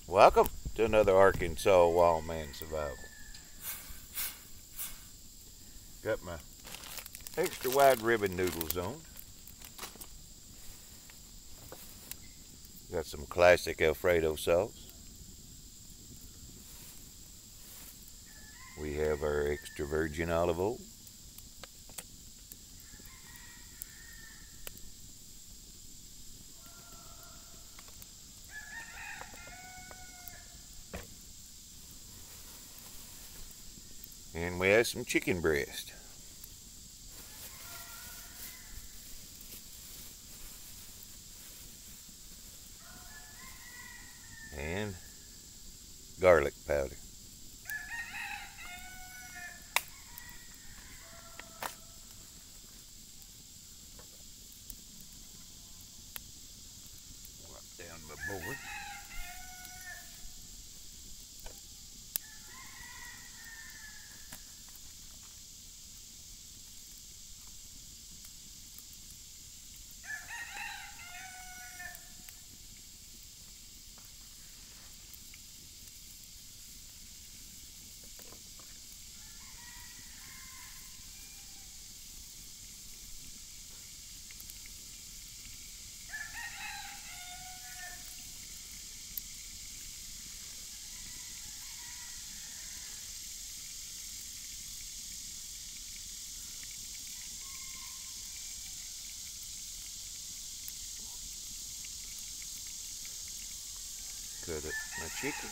Welcome to another Arkansas Wild Man Survival. Got my extra wide ribbon noodles on. Got some classic Alfredo sauce. We have our extra virgin olive oil. And we have some chicken breast. And garlic powder. Wipe down my board. Cut up my chicken.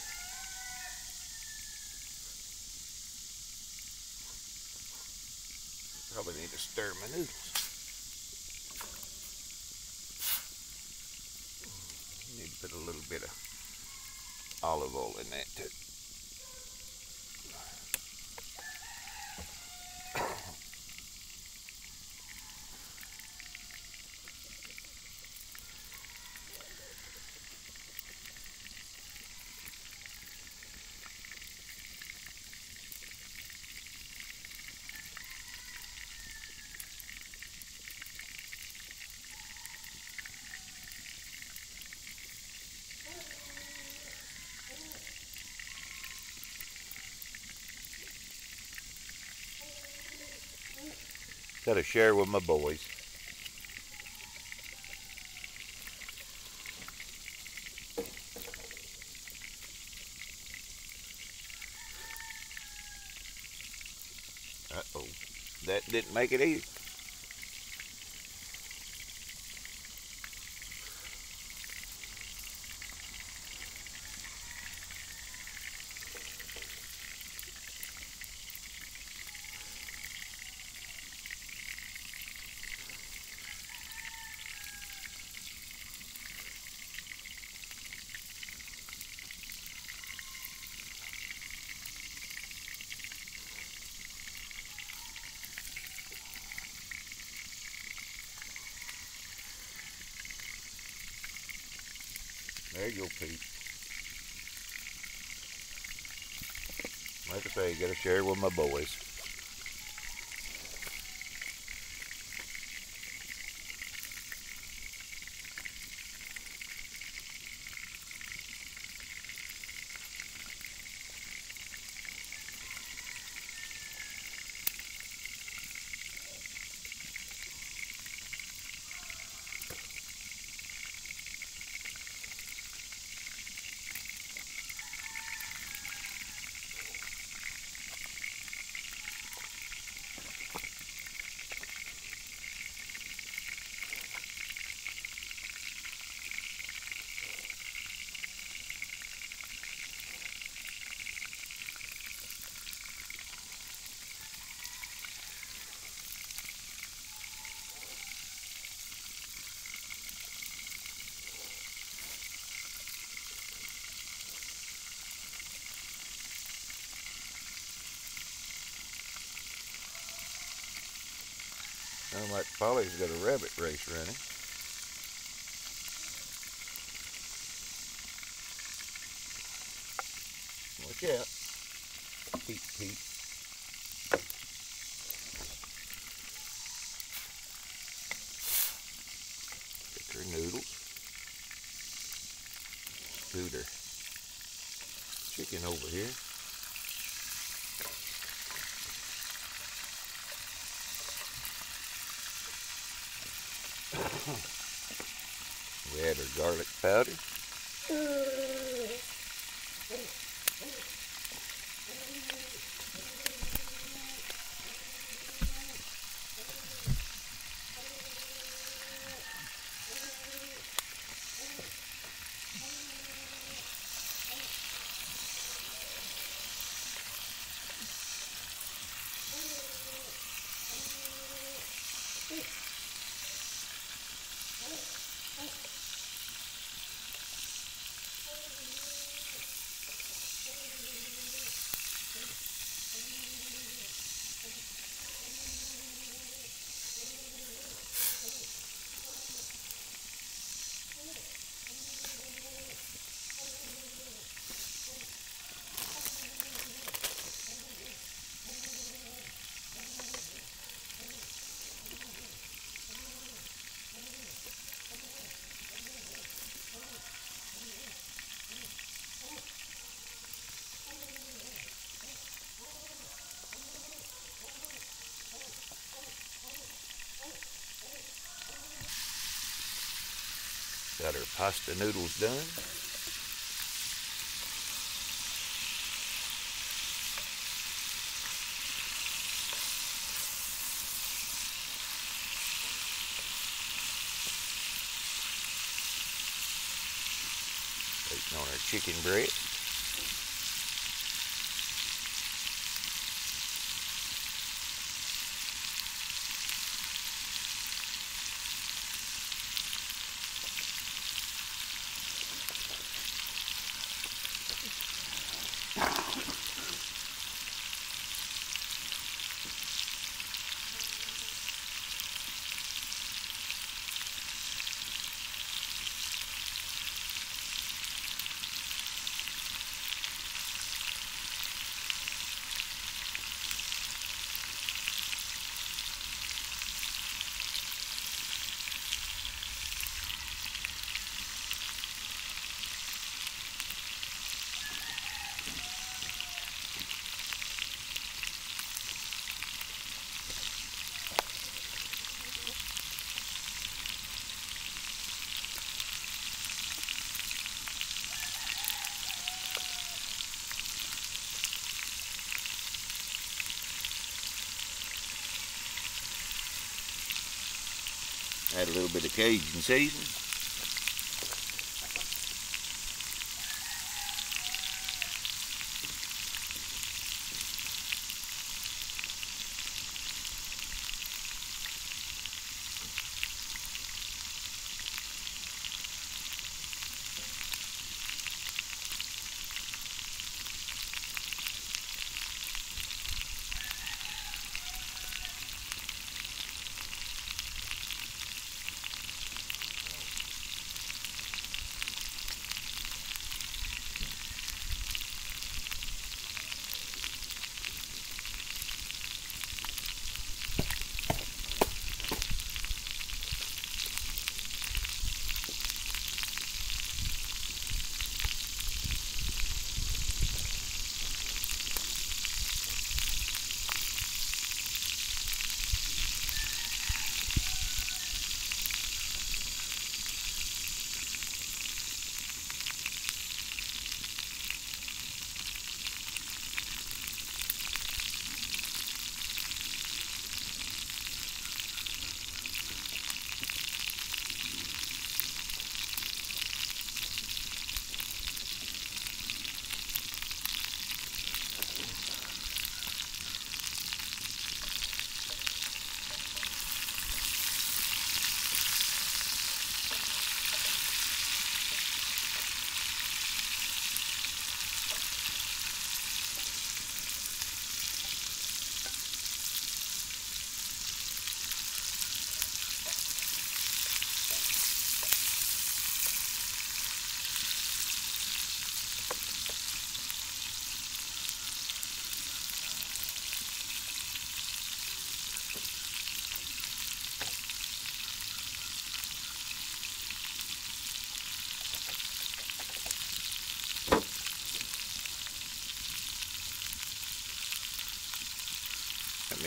Probably need to stir my noodles. Need to put a little bit of olive oil in that too. Gotta share with my boys. Uh-oh. That didn't make it easy. There you go, Pete. Like I say, you gotta share with my boys. Sounds like Polly's got a rabbit race running. Watch out. Pete, Pete. Get her noodles. Scooter. chicken over here. We add our garlic powder. Got our pasta noodles done. Waiting on our chicken breast. Add a little bit of Cajun seasoning.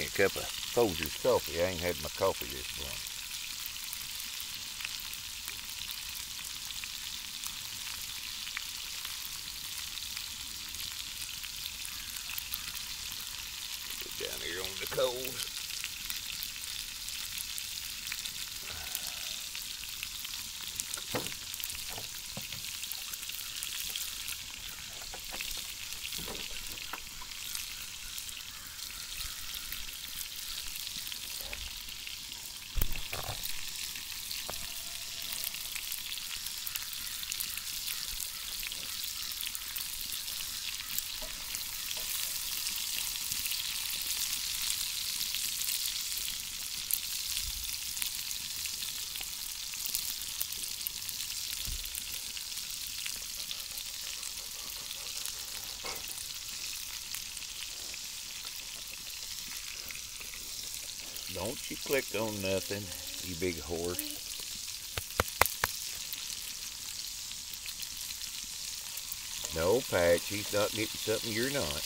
me a cup of Folgers coffee. I ain't had my coffee this morning. Get down here on the coals. Don't you click on nothing, you big horse. No, Patch, he's not getting something you're not.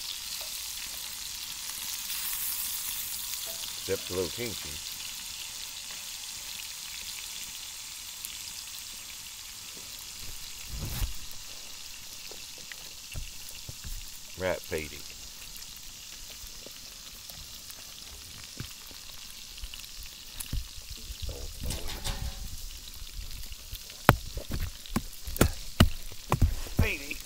Except a little tension. Right, Petey. Petey.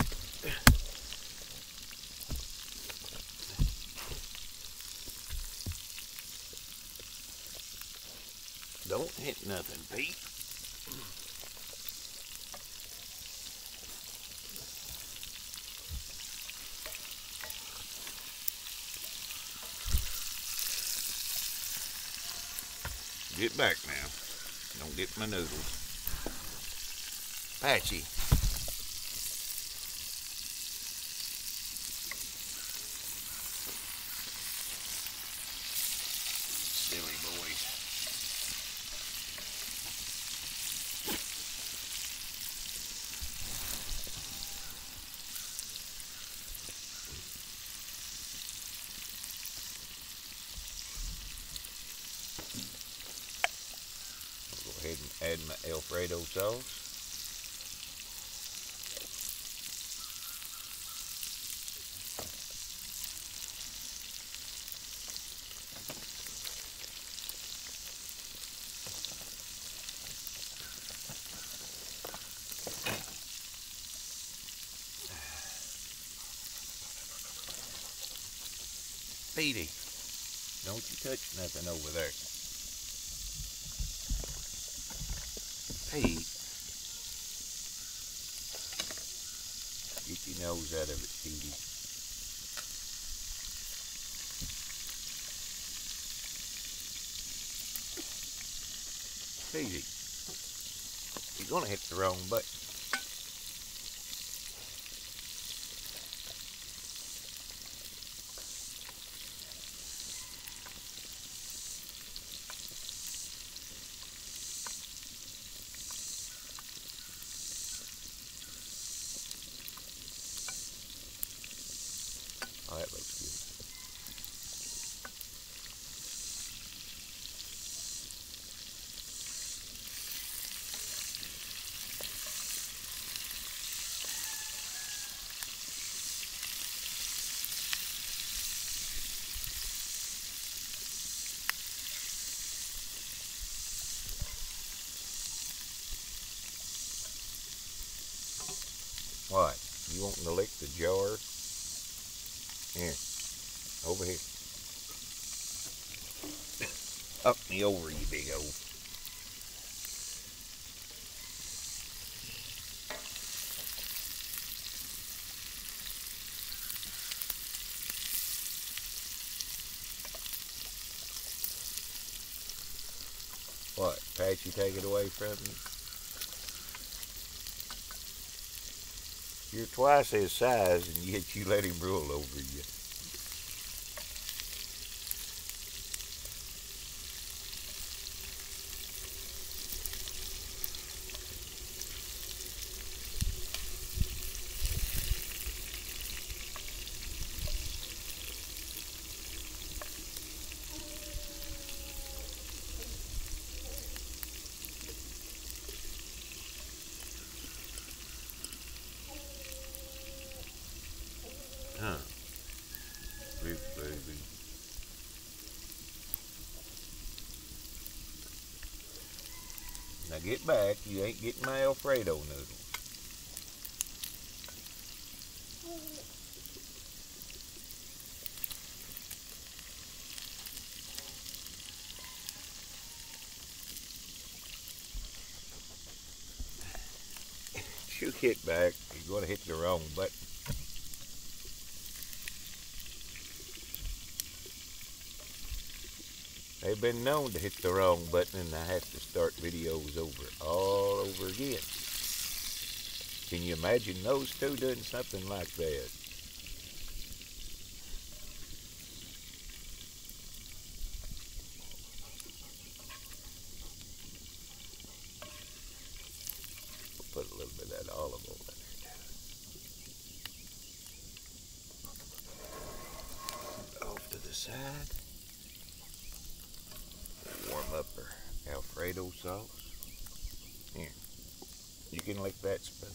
Don't hit nothing, Pete. Get back now. Don't get my noodles. Patchy. Silly boys. I'll go ahead and add my Alfredo sauce. Petey, don't you touch nothing over there. Pete, get your nose out of it, Petey. Petey, you're gonna hit the wrong button. Oh, that looks good. What? You wanting to lick the jar? Here. Over here. Up me over, you big old. What? Patchy, take it away from me? You're twice his size, and yet you let him rule over you. Huh. Big baby. Now get back. You ain't getting my Alfredo noodles. You get back. You're going to hit the wrong button. They've been known to hit the wrong button and I have to start videos all over again. Can you imagine those two doing something like that? We'll put a little bit of that olive oil in there. Off to the side. Warm up our Alfredo sauce. Here, you can lick that spoon.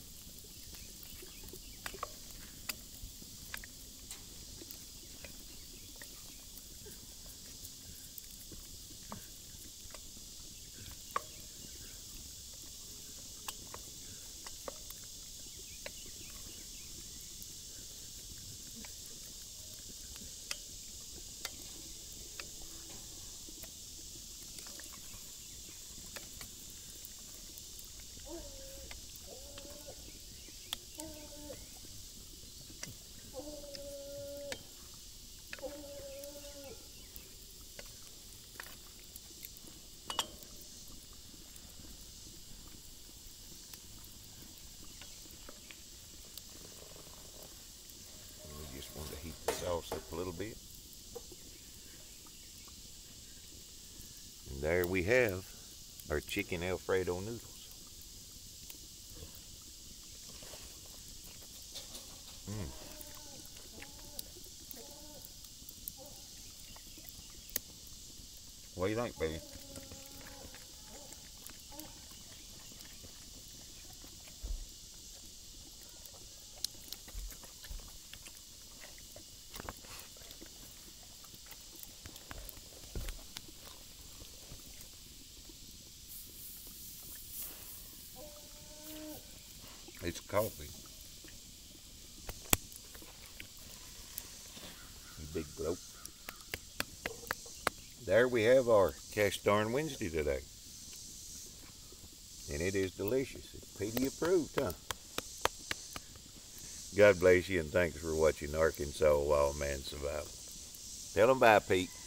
We just want to heat the sauce up a little bit. And there we have our chicken Alfredo noodles. What do you think, baby? It's coffee. Big gulp. There we have our Cast Darn Wednesday today. And it is delicious. It's PD approved, huh? God bless you and thanks for watching Arkansas Wild Man Survival. Tell them bye, Pete.